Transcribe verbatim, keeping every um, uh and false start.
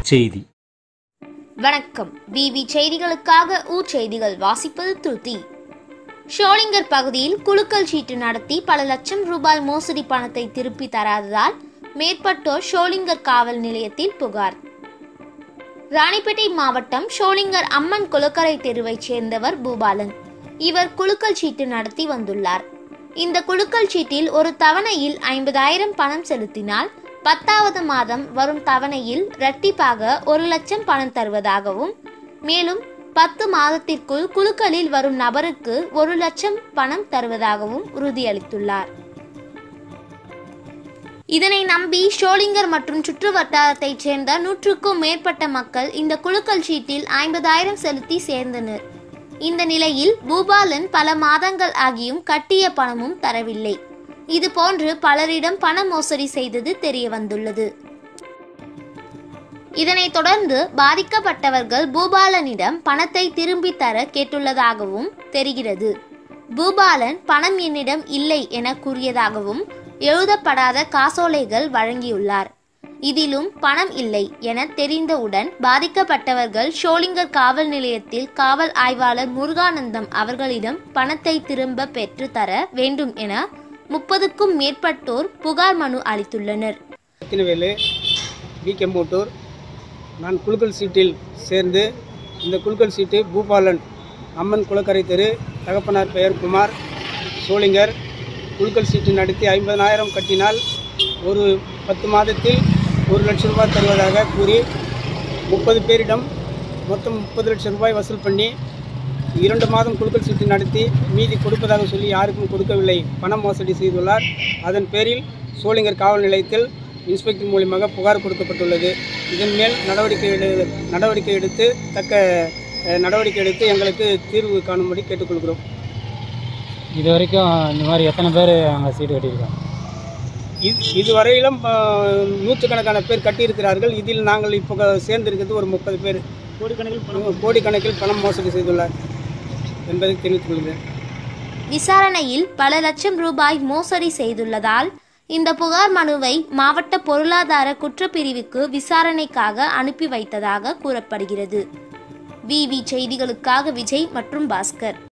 ஊர்செய்தி. வணக்கம். விவி செய்திகளுக்காக ஊர் செய்திகள் வாசிப்பது துருத்தி. ஷோலிங்கர் பகுதியில் குலுக்கல் சீட்டு நடத்தி பல லட்சம் ரூபாய் மோசடி பணத்தை திருப்பி தராததால் மேற்பட்டோர் ஷோலிங்கர் காவல் நிலையத்தில் புகார். ராணிப்பேட்டை மாவட்டம் ஷோலிங்கர் அம்மன் குளக்கரை தெருவைச் சேர்ந்தவர் பூபாலன். இவர் குலுக்கல் சீட்டு நடத்தி வந்துள்ளார். இந்த குலுக்கல் சீட்டில் ஒரு தவணையில் ஐம்பதாயிரம் பணம் செலுத்தினால் பத்தாவது மாதம் வரும் தவணையில் இரட்டிப்பாக ஒரு லட்சம் பணம் தருவதாகவும், மேலும் பத்து மாதத்திற்குள் குலுக்கலில் வரும் நபருக்கு ஒரு லட்சம் பணம் தருவதாகவும் உறுதியளித்துள்ளார். இதனை நம்பி ஷோலிங்கர் மற்றும் சுற்று வட்டாரத்தைச் சேர்ந்த நூற்றுக்கும் மேற்பட்ட மக்கள் இந்த குலுக்கல் சீட்டில் ஐம்பதாயிரம் செலுத்தி சேர்ந்தனர். இந்த நிலையில் பூபாலன் பல மாதங்கள் ஆகியும் கட்டிய பணமும் தரவில்லை. இது போன்று பலரிடம் பண மோசடி செய்தது தெரிய வந்துள்ளது. இதனைத் தொடர்ந்து பாதிக்கப்பட்டவர்கள் பூபாலனிடம் பணத்தை திரும்பி தர கேட்டுள்ளதாகவும் தெரிகிறது. பூபாலன் பணம் என்னிடம் இல்லை என கூறியதாகவும் எழுதப்படாத காசோலைகள் வழங்கியுள்ளார். இதிலும் பணம் இல்லை என தெரிந்தவுடன் பாதிக்கப்பட்டவர்கள் ஷோலிங்கர் காவல் நிலையத்தில் காவல் ஆய்வாளர் முருகானந்தம் அவர்களிடம் பணத்தை திரும்ப பெற்று தர வேண்டும் என முப்பதுக்கும் மேற்பட்டோர் புகார் மனு அளித்துள்ளனர். நான் குலுக்கல் சீட்டில் சேர்ந்து இந்த குலுக்கல் சீட்டு பூபாலன் அம்மன் குளக்கரை தெரு, தகப்பனார் பெயர் குமார், ஷோலிங்கர். குலுக்கல் சீட்டு நடத்தி ஐம்பதாயிரம் கட்டினால் ஒரு பத்து மாதத்தில் ஒரு லட்சம் ரூபாய் தருவதாக கூறி முப்பது பேரிடம் மொத்தம் முப்பது லட்சம் ரூபாய் வசூல் பண்ணி இரண்டு மாதம் குலுக்கல் சீட்டு நடத்தி மீதி கொடுப்பதாக சொல்லி யாருக்கும் கொடுக்கவில்லை, பணம் மோசடி செய்துள்ளார். அதன் பேரில் ஷோலிங்கர் காவல் நிலையத்தில் இன்ஸ்பெக்டர் மூலமாக புகார் கொடுக்கப்பட்டுள்ளது. இதன் மேல் நடவடிக்கை எடு நடவடிக்கை எடுத்து தக்க நடவடிக்கை எடுத்து எங்களுக்கு தீர்வு காணும்படி கேட்டுக்கொள்கிறோம். இது வரைக்கும் இந்த மாதிரி எத்தனை பேர் அங்கே சீட்டு கட்டியிருக்காங்க? இது இதுவரையிலும் நூற்றுக்கணக்கான பேர் கட்டியிருக்கிறார்கள். இதில் நாங்கள் இப்போ சேர்ந்திருக்கிறது ஒரு முப்பது பேர். கோடிக்கணக்கில் கோடிக்கணக்கில் பணம் மோசடி செய்துள்ளார் என்பதை தெரிவித்துக் கொள்கிறேன். விசாரணையில் பல லட்சம் ரூபாய் மோசடி செய்துள்ளதால் இந்த புகார் மனுவை மாவட்ட பொருளாதார குற்றப்பிரிவுக்கு விசாரணைக்காக அனுப்பி வைத்ததாக கூறப்படுகிறது. விவி செய்திகளுக்காக விஜய் மற்றும் பாஸ்கர்.